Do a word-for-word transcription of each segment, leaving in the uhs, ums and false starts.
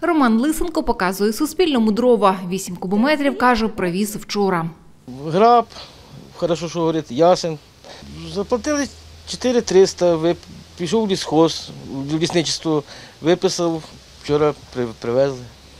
Роман Лисенко показує Суспільному дрова. Вісім кубометрів, каже, привіз вчора. Граб, хорошо, що говорить, ясен. Заплатили чотири триста, пішов в лісхоз, в лісничество, виписав, вчора привезли.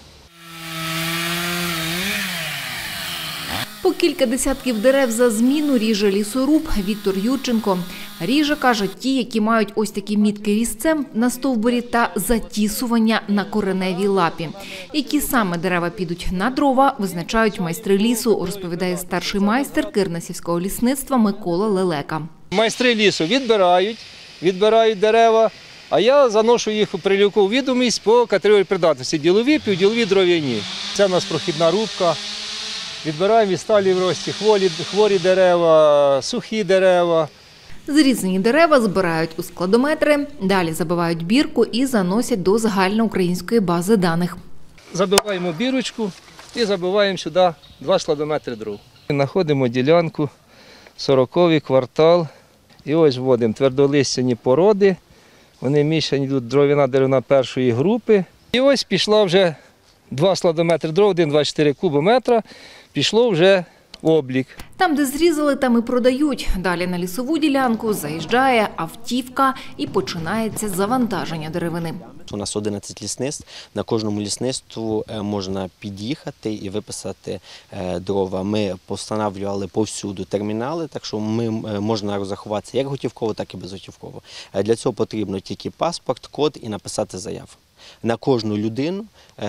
По кілька десятків дерев за зміну ріже лісоруб Віктор Юрченко. Ріже, каже, ті, які мають ось такі мітки різцем на стовбурі та затісування на кореневій лапі. Які саме дерева підуть на дрова, визначають майстри лісу, розповідає старший майстер Кирнасівського лісництва Микола Лелека. Майстри лісу відбирають, відбирають дерева, а я заношу їх у прилюкову відомість по категорії придатності – ділові, півділові, дров'яні. Це у нас прохідна рубка. Відбираємо і сталі в рості, хворі, хворі дерева, сухі дерева. Зрізані дерева збирають у складометри, далі забивають бірку і заносять до загальноукраїнської бази даних. Забиваємо бірочку і забиваємо сюди два складометри дров. Знаходимо ділянку, сороковий квартал, і ось вводимо твердолистяні породи. Вони мішані, тут дров'яна деревина першої групи. І ось пішла вже два складометри дров, один двадцять чотири кубометра, пішло вже облік. Там, де зрізали, там і продають. Далі на лісову ділянку заїжджає автівка і починається завантаження деревини. У нас одинадцять лісництв, на кожному лісництву можна під'їхати і виписати дрова. Ми постановлювали повсюду термінали, так що ми можна розрахуватися як готівково, так і безготівково. Для цього потрібно тільки паспорт, код і написати заяву. На кожну людину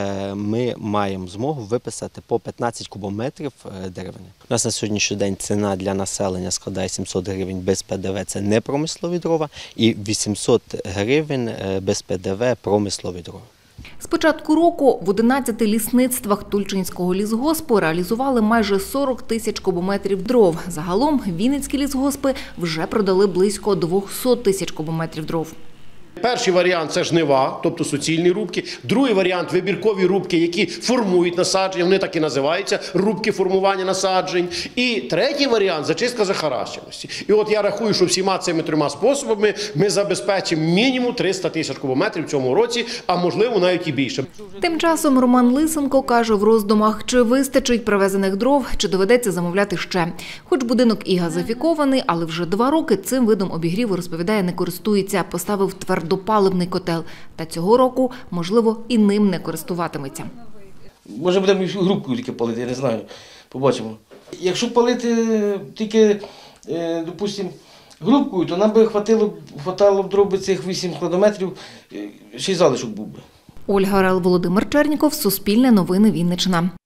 ми маємо змогу виписати по п'ятнадцять кубометрів деревини. У нас на сьогоднішній день ціна для населення складає сімсот гривень без Пе Де Ве, це не промислові дрова, і вісімсот гривень без Пе Де Ве промислові дрова. З початку року в одинадцяти лісництвах Тульчинського лісгоспу реалізували майже сорок тисяч кубометрів дров. Загалом вінницькі лісгоспи вже продали близько двохсот тисяч кубометрів дров. Перший варіант – це жнива, тобто суцільні рубки. Другий варіант – вибіркові рубки, які формують насадження, вони так і називаються – рубки формування насаджень. І третій варіант – зачистка захаращеності. І от я рахую, що всіма цими трьома способами ми забезпечимо мінімум триста тисяч кубометрів в цьому році, а можливо навіть і більше. Тим часом Роман Лисенко каже в роздумах, чи вистачить привезених дров, чи доведеться замовляти ще. Хоч будинок і газифікований, але вже два роки цим видом обігріву, розповідає, не користується, поставив твердопаливний котел. Та цього року, можливо, і ним не користуватиметься. Може будемо грубкою тільки палити, я не знаю, побачимо. Якщо палити тільки, допустимо, грубкою, то нам би хватило, хватало б дров цих вісім кілометрів, ще й залишок був би. Ольга Орел, Володимир Черніков, Суспільне новини, Вінниччина.